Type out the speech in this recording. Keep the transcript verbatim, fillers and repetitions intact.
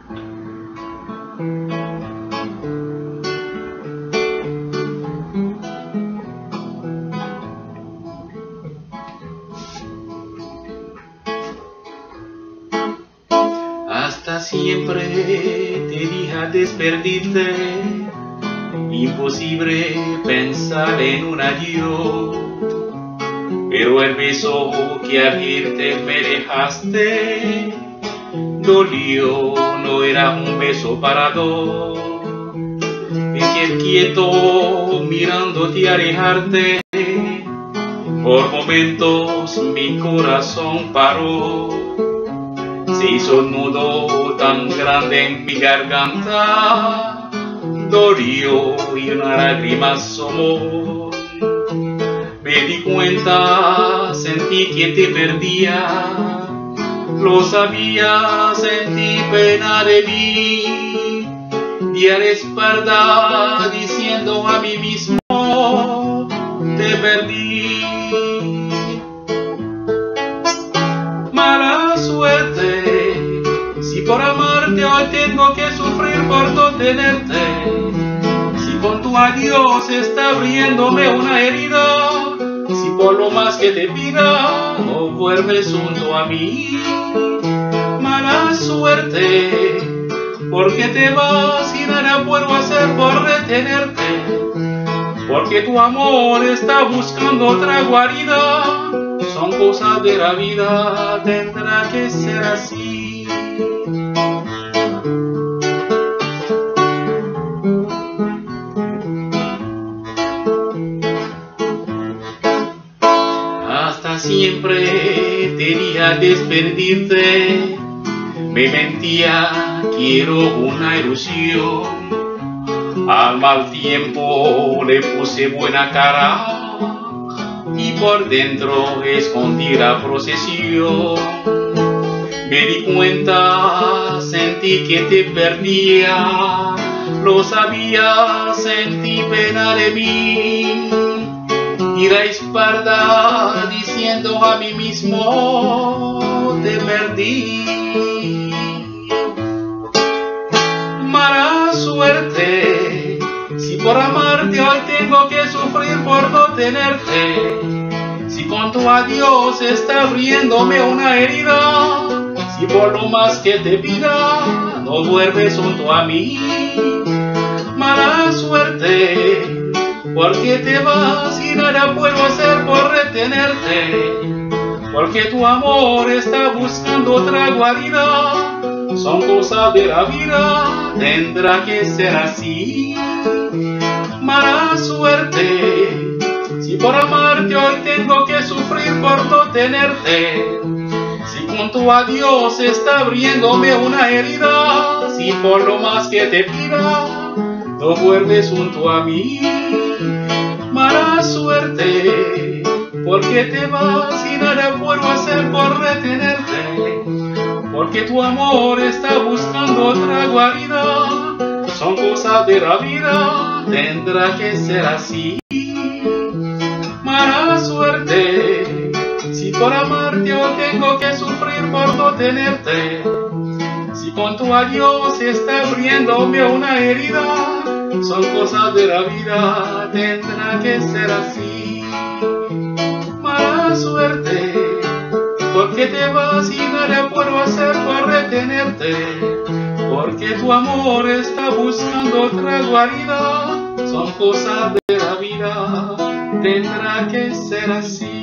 Hasta siempre te dije despedirte, imposible pensar en un adiós, pero el beso que abrirte me dejaste dolió, no era un beso para dos. Me quedé quieto mirándote alejarte, por momentos mi corazón paró. Se hizo un nudo tan grande en mi garganta, dolió y una lágrima asomó. Me di cuenta, sentí que te perdía, lo sabía, sentí pena de mí. Di a la espalda diciendo a mí mismo, te perdí. Mala suerte, si por amarte hoy tengo que sufrir por no tenerte, si con tu adiós está abriéndome una herida, si por lo más que te pida no vuelves junto a mí. Mala suerte, porque te vas y nada puedo hacer por retenerte, porque tu amor está buscando otra guarida. Son cosas de la vida, tendrá que ser así. Hasta siempre te dije despedirte, me mentía, quiero una ilusión. Al mal tiempo le puse buena cara y por dentro escondí la procesión. Me di cuenta, sentí que te perdía, lo sabía, sentí pena de mí. Y la espalda diciendo a mí mismo, te perdí. Mala suerte, si por amarte hoy tengo que sufrir por no tenerte, si con tu adiós está abriéndome una herida, si por lo más que te pida no vuelves junto a mí. Mala suerte, porque te vas y nada puedo hacer por retenerte, porque tu amor está buscando otra guarida. Son cosas de la vida, tendrá que ser así. Mala suerte, si por amarte hoy tengo que sufrir por no tenerte, si con tu adiós está abriéndome una herida, si por lo más que te pida no vuelves junto a mí. Mala suerte, porque te vas y nada puedo hacer por retenerte, porque tu amor está buscando otra guarida. Son cosas de la vida, tendrá que ser así. Mala suerte, si por amarte hoy tengo que sufrir por no tenerte, si con tu adiós está abriéndome una herida. Son cosas de la vida, tendrá que ser así. Mala suerte, porque te vas y nada puedo hacer por retenerte, porque tu amor está buscando otra guarida. Son cosas de la vida, tendrá que ser así.